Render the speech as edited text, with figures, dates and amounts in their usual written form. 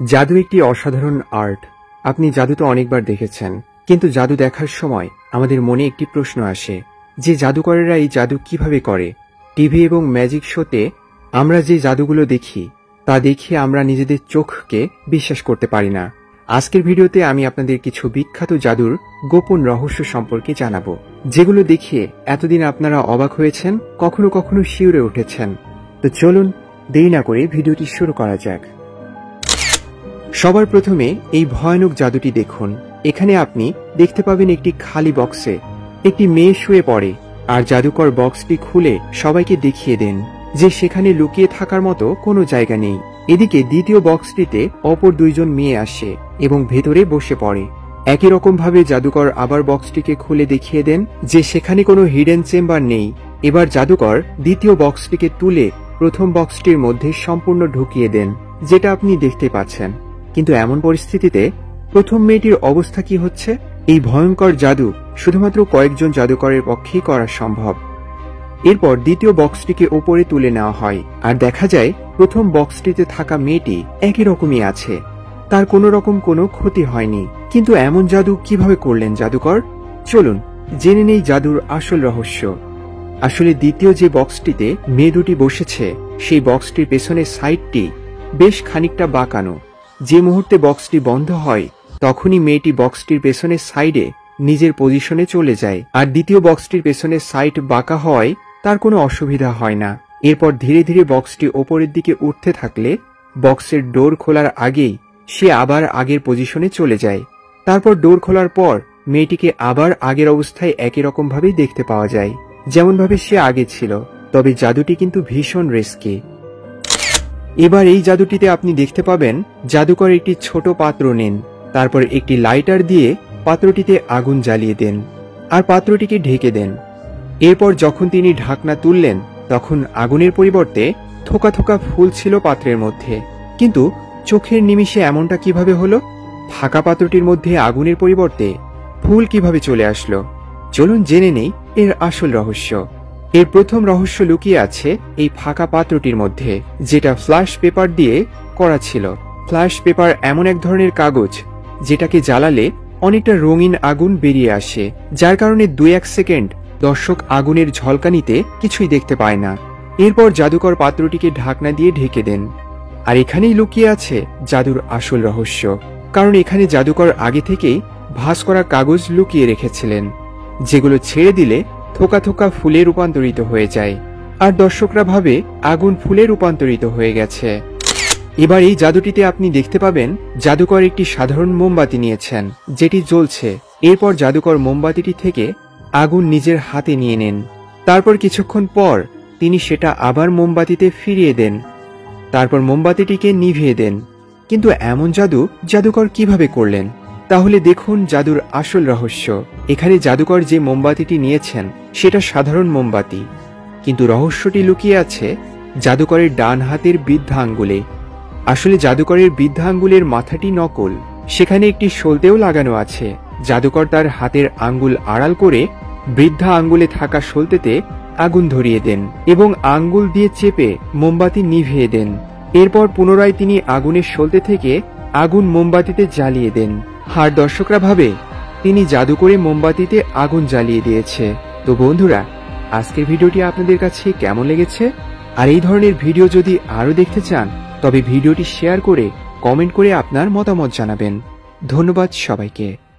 জাদু একটি অসাধারণ আর্ট। আপনি জাদু তো অনেকবার দেখেছেন, কিন্তু জাদু দেখার সময় আমাদের মনে একটি প্রশ্ন আসে যে জাদুকরেরা এই জাদু কিভাবে করে। টিভি এবং ম্যাজিক শোতে আমরা যে জাদুগুলো দেখি তা দেখে আমরা নিজেদের চোখকে বিশ্বাস করতে পারি না। আজকের ভিডিওতে আমি আপনাদের কিছু বিখ্যাত জাদুর গোপন রহস্য সম্পর্কে জানাবো, যেগুলো দেখিয়ে এতদিন আপনারা অবাক হয়েছেন, কখনো কখনো শিউরে উঠেছেন। তো চলুন দেরি না করে ভিডিওটি শুরু করা যাক। সবার প্রথমে এই ভয়ানক জাদুটি দেখুন। এখানে আপনি দেখতে পাবেন একটি খালি বক্সে একটি মেয়ে শুয়ে পড়ে, আর জাদুকর বক্সটি খুলে সবাইকে দেখিয়ে দেন যে সেখানে লুকিয়ে থাকার মতো কোনো জায়গা নেই। এদিকে দ্বিতীয় বক্সটিতে অপর দুইজন মেয়ে আসে এবং ভেতরে বসে পড়ে। একই রকম ভাবে জাদুকর আবার বক্সটিকে খুলে দেখিয়ে দেন যে সেখানে কোনো হিডেন চেম্বার নেই। এবার জাদুকর দ্বিতীয় বক্সটিকে তুলে প্রথম বক্সটির মধ্যে সম্পূর্ণ ঢুকিয়ে দেন, যেটা আপনি দেখতে পাচ্ছেন। কিন্তু এমন পরিস্থিতিতে প্রথম মেয়েটির অবস্থা কি হচ্ছে? এই ভয়ঙ্কর জাদু শুধুমাত্র কয়েকজন জাদুকরের পক্ষেই করা সম্ভব। এরপর দ্বিতীয় বক্সটিকে ওপরে তুলে নেওয়া হয়, আর দেখা যায় প্রথম বক্সটিতে থাকা মেয়েটি একই রকমই আছে, তার কোনো রকম কোনো ক্ষতি হয়নি। কিন্তু এমন জাদু কিভাবে করলেন জাদুকর? চলুন জেনে নেই জাদুর আসল রহস্য। আসলে দ্বিতীয় যে বক্সটিতে মেয়ে দুটি বসেছে, সেই বক্সটির পেছনের সাইডটি বেশ খানিকটা বাঁকানো। যে মুহূর্তে বক্সটি বন্ধ হয় তখনই মেয়েটি বক্সটির পেছনের সাইডে নিজের পজিশনে চলে যায়, আর দ্বিতীয় বক্সটির পেছনের সাইড বাঁকা হওয়ায় তার কোনো অসুবিধা হয় না। এরপর ধীরে ধীরে বক্সটি ওপরের দিকে উঠতে থাকলে বক্সের ডোর খোলার আগেই সে আবার আগের পজিশনে চলে যায়। তারপর ডোর খোলার পর মেয়েটিকে আবার আগের অবস্থায় একই রকম ভাবেই দেখতে পাওয়া যায়, যেমন ভাবে সে আগে ছিল। তবে জাদুটি কিন্তু ভীষণ রিস্কি। এবার এই জাদুটিতে আপনি দেখতে পাবেন জাদুকর একটি ছোট পাত্র নেন, তারপর একটি লাইটার দিয়ে পাত্রটিতে আগুন জ্বালিয়ে দেন আর পাত্রটিকে ঢেকে দেন। এরপর যখন তিনি ঢাকনা তুললেন তখন আগুনের পরিবর্তে থোকা থোকা ফুল ছিল পাত্রের মধ্যে। কিন্তু চোখের নিমিষে এমনটা কিভাবে হলো? ফাঁকা পাত্রটির মধ্যে আগুনের পরিবর্তে ফুল কিভাবে চলে আসলো? চলুন জেনে নেই এর আসল রহস্য। এর প্রথম রহস্য লুকিয়ে আছে এই ফাঁকা পাত্রটির মধ্যে, যেটা ফ্ল্যাশ পেপার দিয়ে করা ছিল। ফ্ল্যাশ পেপার এমন এক ধরনের কাগজ যেটাকে জ্বালালে অনেকটা রঙিন আগুন বেরিয়ে আসে, যার কারণে 2-1 সেকেন্ড দর্শক আগুনের ঝলকানিতে কিছুই দেখতে পায় না। এরপর জাদুকর পাত্রটিকে ঢাকনা দিয়ে ঢেকে দেন। আর এখানেই লুকিয়ে আছে জাদুর আসল রহস্য, কারণ এখানে জাদুকর আগে থেকেই ভাঁজ করা কাগজ লুকিয়ে রেখেছিলেন, যেগুলো ছেড়ে দিলে থোকা থোকা ফুলে রূপান্তরিত হয়ে যায়, আর দর্শকরা ভাবে আগুন ফুলে রূপান্তরিত হয়ে গেছে। এবার এই জাদুটিতে আপনি দেখতে পাবেন জাদুকর একটি সাধারণ মোমবাতি নিয়েছেন, যেটি জ্বলছে। এরপর জাদুকর মোমবাতিটি থেকে আগুন নিজের হাতে নিয়ে নেন। তারপর কিছুক্ষণ পর তিনি সেটা আবার মোমবাতিতে ফিরিয়ে দেন, তারপর মোমবাতিটিকে নিভিয়ে দেন। কিন্তু এমন জাদু জাদুকর কিভাবে করলেন? তাহলে দেখুন জাদুর আসল রহস্য। এখানে জাদুকর যে মোমবাতিটি নিয়েছেন সেটা সাধারণ মোমবাতি, কিন্তু রহস্যটি লুকিয়ে আছে জাদুকরের ডান হাতের বৃদ্ধা আঙ্গুলে। আসলে জাদুকরের বৃদ্ধা আঙ্গুলের মাথাটি নকল, সেখানে একটি সলতেও লাগানো আছে। জাদুকর তার হাতের আঙ্গুল আড়াল করে বৃদ্ধা আঙ্গুলে থাকা সলতেতে আগুন ধরিয়ে দেন এবং আঙ্গুল দিয়ে চেপে মোমবাতি নিভিয়ে দেন। এরপর পুনরায় তিনি আগুনের সলতে থেকে আগুন মোমবাতিতে জ্বালিয়ে দেন, আর দর্শকরা ভাবে তিনি জাদু করে মোমবাতিতে আগুন জ্বালিয়ে দিয়েছে। তো বন্ধুরা, আজকের ভিডিওটি আপনাদের কাছে কেমন লেগেছে? আর এই ধরনের ভিডিও যদি আরো দেখতে চান তবে ভিডিওটি শেয়ার করে কমেন্ট করে আপনার মতামত জানাবেন। ধন্যবাদ সবাইকে।